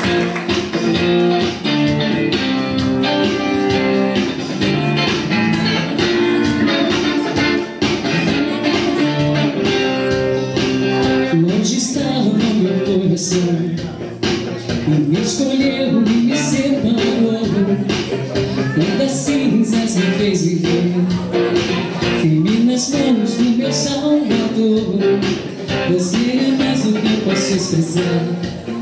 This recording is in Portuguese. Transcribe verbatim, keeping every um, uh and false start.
Longe estava meu coração e me escolheu e me separou. Das cinzas me fez viver, firme nas mãos do meu Salvador. Você é mais do que eu posso expressar.